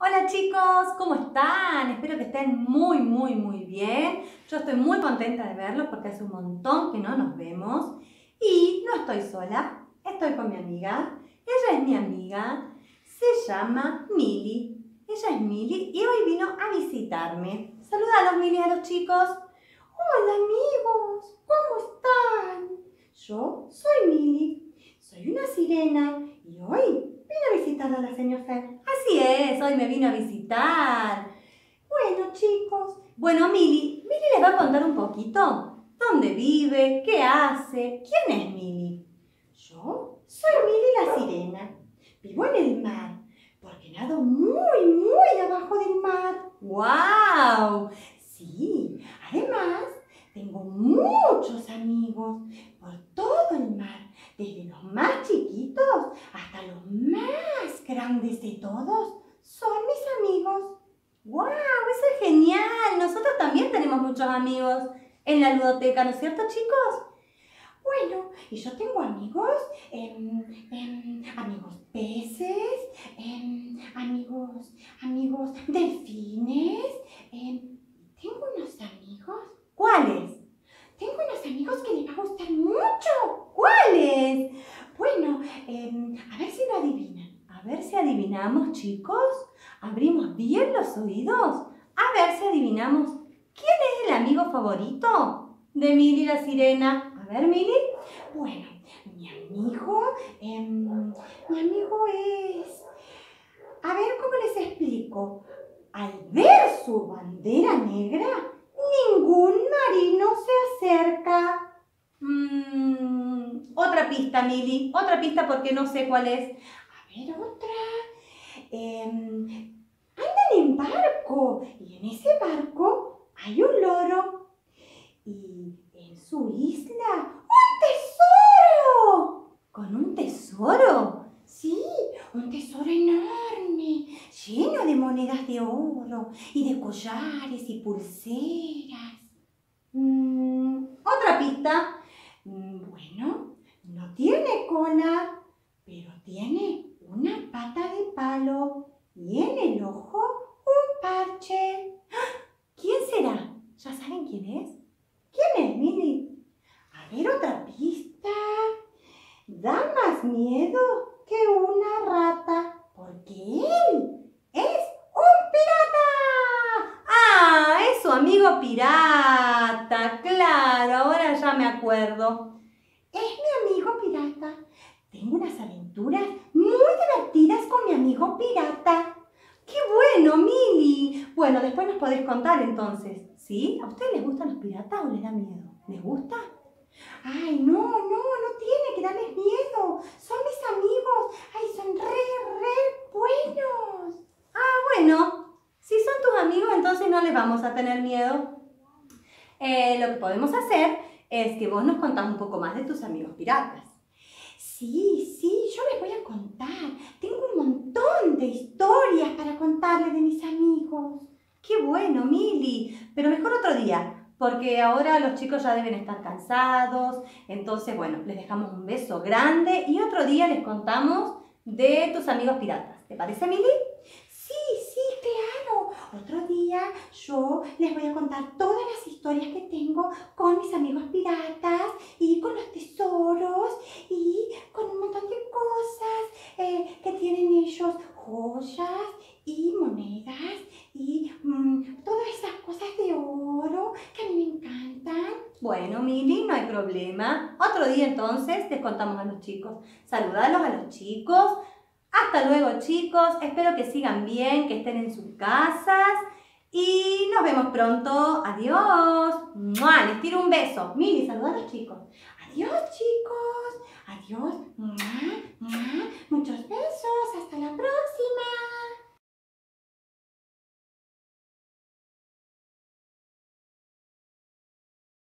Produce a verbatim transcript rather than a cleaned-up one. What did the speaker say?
Hola chicos, ¿cómo están? Espero que estén muy, muy, muy bien. Yo estoy muy contenta de verlos porque hace un montón que no nos vemos. Y no estoy sola, estoy con mi amiga. Ella es mi amiga, se llama Mili. Ella es Mili y hoy vino a visitarme. Saludalos, Mili, a los chicos. Hola amigos, ¿cómo están? Yo soy Mili, soy una sirena y hoy vine a visitar a la señora Fer. Así es, hoy me vino a visitar. Bueno, chicos. Bueno, Mili, Mili les va a contar un poquito. ¿Dónde vive? ¿Qué hace? ¿Quién es Mili? Yo soy Mili la sirena. Vivo en el mar, porque nado muy, muy abajo del mar. ¡Guau! Sí, además tengo muchos amigos por todo el mar, desde los más chiquitos hasta los más grandes de todos. Son mis amigos. ¡Guau! Eso es genial. Nosotros también tenemos muchos amigos en la ludoteca, ¿no es cierto, chicos? Bueno, y yo tengo amigos, eh, eh, amigos peces, eh, amigos, amigos delfines. Eh, tengo unos amigos. ¿Cuáles? Tengo unos amigos que les va a gustar mucho. ¿Cuáles? Bueno, eh, a ver si lo adivinan. A ver si adivinamos, chicos. Abrimos bien los oídos. A ver si adivinamos. ¿Quién es el amigo favorito de Mili la sirena? A ver, Mili. Bueno, mi amigo, eh, mi amigo es... A ver, ¿cómo les explico? Al ver su bandera negra, ningún marino se acerca. Mm, otra pista, Mili. Otra pista porque no sé cuál es. A ver, otra. Eh, andan en barco y en ese barco hay un loro. Y en su isla, ¡un tesoro! ¿Con un tesoro? Sí, un tesoro enorme, lleno de monedas de oro y de collares y pulseras. Mm, otra pista. Mm, bueno, no tiene cola, pero tiene una pata de palo y en el ojo un parche. ¿Quién será? ¿Ya saben quién es? ¿Quién es, Mili? A ver, otra pista. Da más miedo que una rata, porque él es un pirata. ¡Ah! Es su amigo pirata. Claro, ahora ya me acuerdo. Es mi amigo pirata. Tengo unas aventuras muy divertidas con mi amigo pirata. ¡Qué bueno, Mili! Bueno, después nos podés contar entonces, ¿sí? ¿A ustedes les gustan los piratas o les da miedo? ¿Les gusta? Ay, no, no, no tiene que darles miedo. Son mis amigos. Ay, son re, re buenos. Ah, bueno. Si son tus amigos, entonces no les vamos a tener miedo. Eh, lo que podemos hacer es que vos nos contás un poco más de tus amigos piratas. Sí, sí, yo les voy a contar. Tengo un montón de historias para contarles de mis amigos. ¡Qué bueno, Mili! Pero mejor otro día, porque ahora los chicos ya deben estar cansados. Entonces, bueno, les dejamos un beso grande y otro día les contamos de tus amigos piratas. ¿Te parece, Mili? Sí, sí, claro. Otro día yo les voy a contar todas las historias que tengo con mis amigos piratas y con los tesoros y con un montón de cosas eh, que tienen ellos, joyas y monedas y mmm, todas esas cosas de oro que a mí me encantan. Bueno, Mili, no hay problema. Otro día entonces les contamos a los chicos. Saludalos a los chicos. Hasta luego, chicos. Espero que sigan bien, que estén en sus casas. Y nos vemos pronto. Adiós. ¡Mua! Les tiro un beso. Mili, saluda a los chicos. Adiós, chicos. Adiós. ¡Mua! ¡Mua!